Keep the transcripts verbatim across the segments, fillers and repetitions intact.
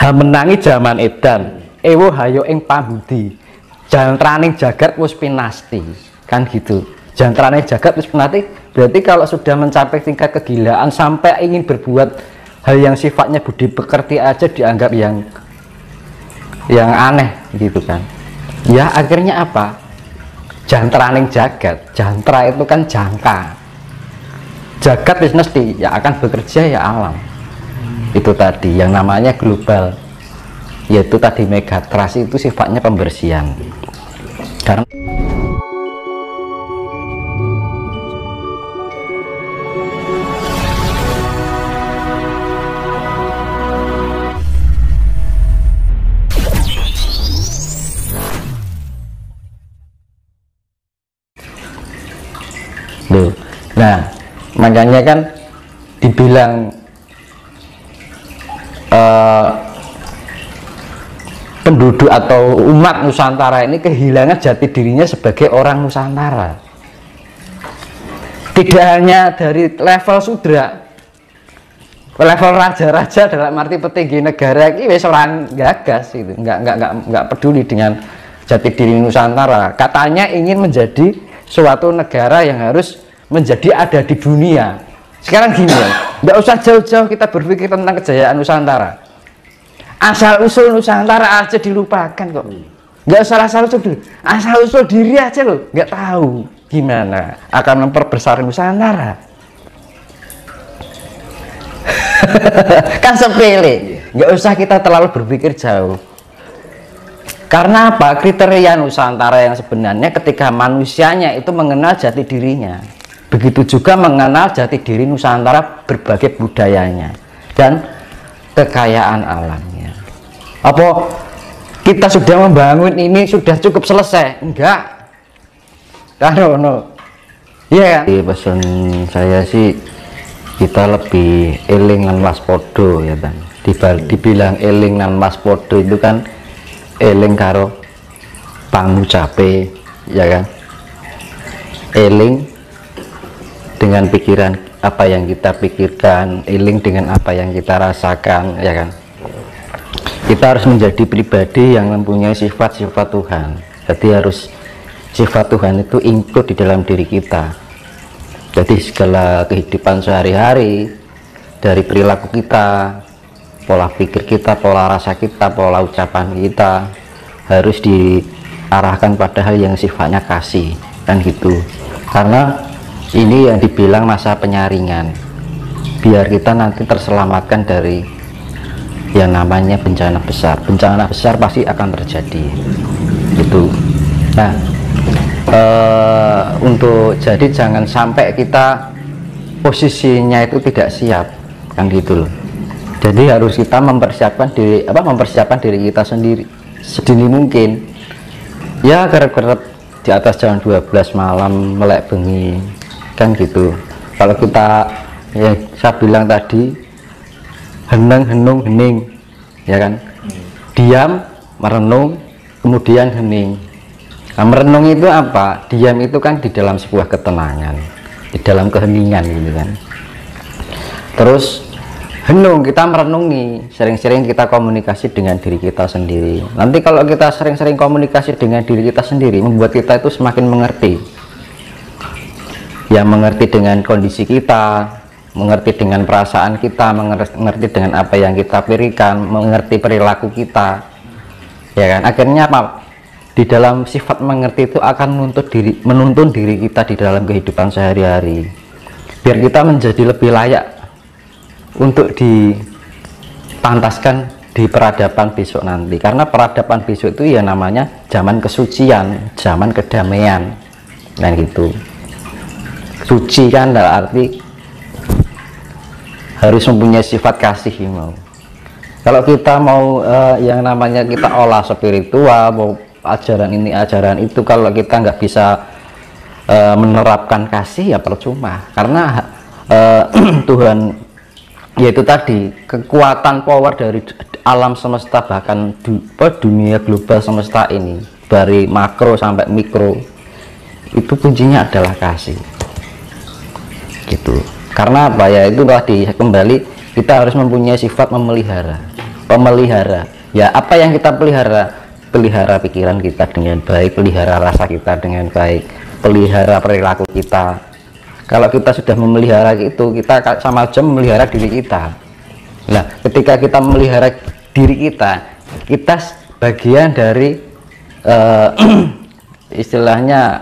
menangi zaman edan ewo hayo ing pambudi jantraning jagat wis pinasti kan gitu. Jantraning jagat wis pinasti berarti kalau sudah mencapai tingkat kegilaan sampai ingin berbuat hal yang sifatnya budi pekerti aja dianggap yang yang aneh gitu kan. Ya akhirnya apa? Jantraning jagat, jantra itu kan jangka, jagat wis mesti ya akan bekerja ya alam. Itu tadi yang namanya global, yaitu tadi megatrust itu sifatnya pembersihan. Karena Loh. Nah, makanya kan dibilang uh, penduduk atau umat Nusantara ini kehilangan jati dirinya sebagai orang Nusantara. Tidak hanya dari level sudra, level raja-raja dalam arti petinggi negara ini wis orang gagas itu, nggak nggak nggak nggak peduli dengan jati diri Nusantara. Katanya ingin menjadi suatu negara yang harus menjadi ada di dunia. Sekarang gini ya, nggak usah jauh-jauh kita berpikir tentang kejayaan Nusantara. Asal usul Nusantara aja dilupakan kok. Nggak usah asal usul dulu, asal usul diri aja loh, nggak tahu gimana akan memperbesar Nusantara. Kan sepele, nggak usah kita terlalu berpikir jauh. Karena apa? Kriteria Nusantara yang sebenarnya ketika manusianya itu mengenal jati dirinya, begitu juga mengenal jati diri Nusantara berbagai budayanya dan kekayaan alamnya. Apa kita sudah membangun ini sudah cukup selesai? Enggak. Karo no. Iya kan? Pesan saya sih kita lebih eling lan waspada ya kan. Dibilang eling lan waspada itu kan eling karo pangucape ya kan, eling dengan pikiran apa yang kita pikirkan, eling dengan apa yang kita rasakan ya kan. Kita harus menjadi pribadi yang mempunyai sifat-sifat Tuhan, jadi harus sifat Tuhan itu include di dalam diri kita. Jadi segala kehidupan sehari-hari, dari perilaku kita, pola pikir kita, pola rasa kita, pola ucapan kita harus diarahkan pada hal yang sifatnya kasih kan gitu. Karena ini yang dibilang masa penyaringan, biar kita nanti terselamatkan dari yang namanya bencana besar. Bencana besar pasti akan terjadi gitu. Nah ee, untuk jadi jangan sampai kita posisinya itu tidak siap kan gitu loh. Jadi harus kita mempersiapkan diri apa mempersiapkan diri kita sendiri sedini mungkin ya, kerep-kerep di atas jam dua belas malam melek bengi kan gitu. Kalau kita ya saya bilang tadi heneng henung hening ya kan, diam merenung kemudian hening. Nah, merenung itu apa? Diam itu kan di dalam sebuah ketenangan, di dalam keheningan gitu kan. Terus henung kita merenungi, sering-sering kita komunikasi dengan diri kita sendiri. Nanti kalau kita sering-sering komunikasi dengan diri kita sendiri membuat kita itu semakin mengerti, yang mengerti dengan kondisi kita, mengerti dengan perasaan kita, mengerti dengan apa yang kita pikirkan, mengerti perilaku kita ya kan. Akhirnya apa? Di dalam sifat mengerti itu akan menuntut diri, menuntun diri kita di dalam kehidupan sehari-hari, biar kita menjadi lebih layak untuk dipantaskan di peradaban besok nanti. Karena peradaban besok itu ya namanya zaman kesucian, zaman kedamaian dan gitu. Suci kan dalam arti harus mempunyai sifat kasih mau. Kalau kita mau uh, yang namanya kita olah spiritual, mau ajaran ini ajaran itu, kalau kita nggak bisa uh, menerapkan kasih ya percuma. Karena uh, Tuhan yaitu tadi kekuatan power dari alam semesta, bahkan du, dunia global semesta ini dari makro sampai mikro itu kuncinya adalah kasih gitu. Karena apa ya, itu tadi kembali kita harus mempunyai sifat memelihara pemelihara. Ya, apa yang kita pelihara? Pelihara pikiran kita dengan baik, pelihara rasa kita dengan baik, pelihara perilaku kita. Kalau kita sudah memelihara itu, kita sama aja memelihara diri kita. Nah, ketika kita memelihara diri kita, kita bagian dari uh, istilahnya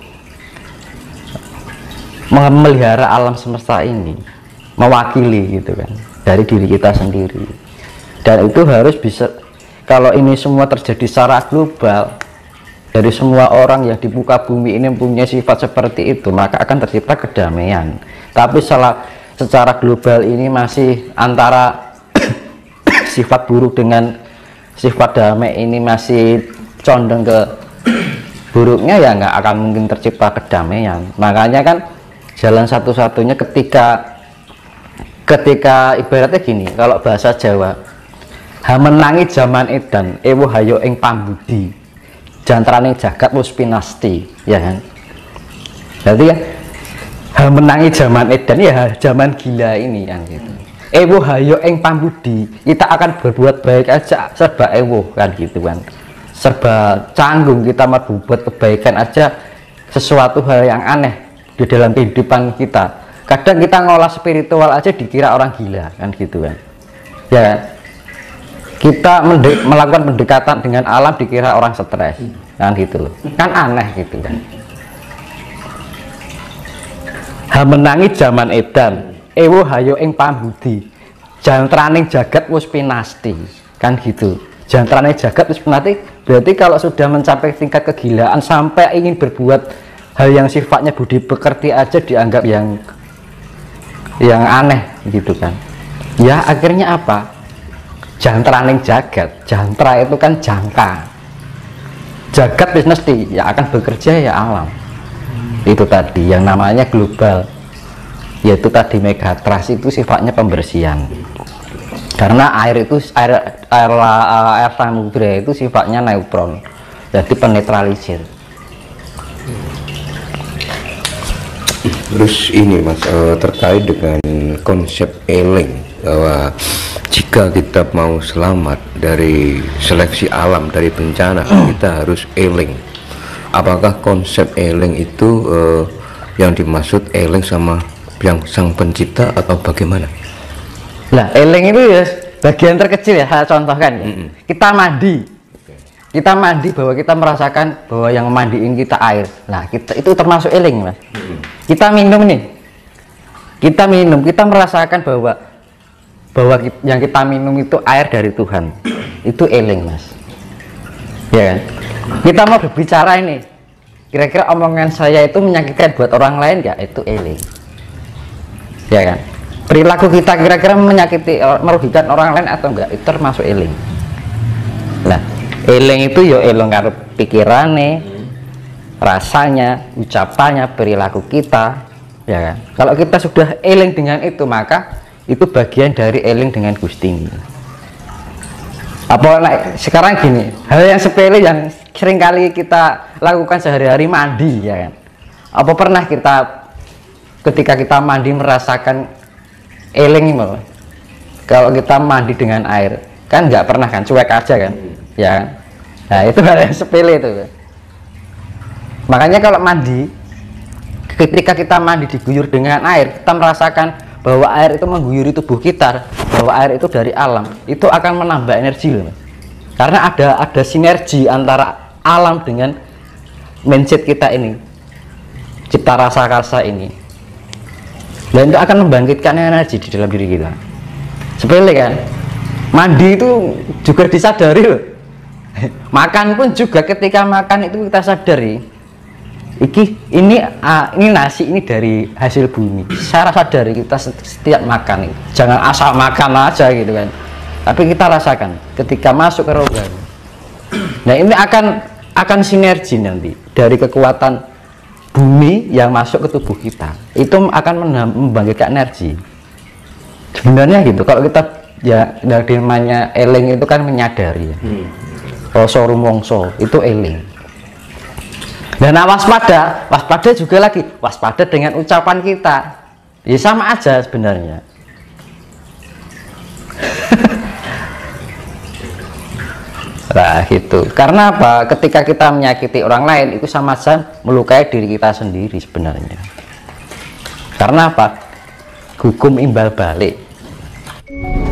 memelihara alam semesta ini, mewakili gitu kan, dari diri kita sendiri. Dan itu harus bisa, kalau ini semua terjadi secara global, dari semua orang yang di muka bumi ini mempunyai sifat seperti itu, maka akan tercipta kedamaian. Tapi salah, secara global ini masih antara sifat buruk dengan sifat damai ini masih condong ke buruknya, ya nggak akan mungkin tercipta kedamaian. Makanya kan jalan satu-satunya ketika ketika ibaratnya gini, kalau bahasa Jawa, ha menangi zaman edan ewo hayo ing pambudi jantraning jagat wis pinasti, ya kan. Berarti ya ha menangi zaman edan, ya zaman gila ini kan gitu. Ewo hayo ing pambudi, kita akan berbuat baik aja serba ewo kan gitu kan, serba canggung kita mau berbuat kebaikan aja, sesuatu hal yang aneh di dalam kehidupan kita. Kadang kita ngolah spiritual aja dikira orang gila kan gitu kan, ya. Kita melakukan pendekatan dengan alam dikira orang stres kan gitu loh, kan aneh gitu kan. Ha menangi zaman edan ewo hayo ing pambudi jantraning jagat wis pinasti kan gitu. Jantraning jagat wis pinasti berarti kalau sudah mencapai tingkat kegilaan sampai ingin berbuat hal yang sifatnya budi pekerti aja dianggap yang yang aneh gitu kan. Ya akhirnya apa? Jantraning jagat, jantra itu kan jangka, jagat wis mesti ya akan bekerja ya alam. Itu tadi yang namanya global, yaitu tadi megatrust itu sifatnya pembersihan. Karena air itu air air, air samudra itu sifatnya neutron, jadi penetralisir. Terus ini Mas, uh, terkait dengan konsep eling, bahwa jika kita mau selamat dari seleksi alam, dari bencana, kita harus eling. Apakah konsep eling itu uh, yang dimaksud eling sama yang sang pencipta atau bagaimana? Nah, eling itu ya bagian terkecil ya, saya contohkan ya. Mm-hmm. Kita mandi, kita mandi bahwa kita merasakan bahwa yang mandiin kita air. Nah, kita itu termasuk eling, Mas. Mm-hmm. Kita minum nih, kita minum, kita merasakan bahwa bahwa yang kita minum itu air dari Tuhan, itu eling, Mas. Ya kan? Kita mau berbicara ini, kira-kira omongan saya itu menyakitkan buat orang lain ya, itu eling. Ya kan? Perilaku kita kira-kira menyakiti, merugikan orang lain atau enggak, itu termasuk eling. Nah, eling itu ya eling karo pikirane, rasanya, ucapannya, perilaku kita, ya kan? Kalau kita sudah eling dengan itu, maka itu bagian dari eling dengan Gusti. Apa nah, sekarang gini, hal yang sepele yang sering kali kita lakukan sehari-hari, mandi, ya kan? Apa pernah kita ketika kita mandi merasakan eling ini? Kalau kita mandi dengan air, kan nggak pernah kan, cuek aja kan, ya kan? Nah itu hal yang sepele itu. Makanya kalau mandi, ketika kita mandi diguyur dengan air, kita merasakan bahwa air itu mengguyuri tubuh kita, bahwa air itu dari alam, itu akan menambah energi loh. Karena ada ada sinergi antara alam dengan mindset kita ini, cipta rasa-rasa ini, dan itu akan membangkitkan energi di dalam diri kita. Sepele kan? Mandi itu juga disadari loh. Makan pun juga, ketika makan itu kita sadari, iki ini uh, ini nasi ini dari hasil bumi. Saya sadari kita setiap makan itu, jangan asal makan aja gitu kan, tapi kita rasakan ketika masuk ke rohani. Nah ini akan akan sinergi nanti dari kekuatan bumi yang masuk ke tubuh kita, itu akan membangkitkan energi. Sebenarnya gitu, kalau kita ya dari namanya eling itu kan menyadari ya. hmm. Rasa rumongso itu eling. Dan waspada, waspada juga lagi, waspada dengan ucapan kita, ya sama aja sebenarnya. Nah gitu, karena apa, ketika kita menyakiti orang lain itu sama saja melukai diri kita sendiri sebenarnya. Karena apa, hukum imbal balik.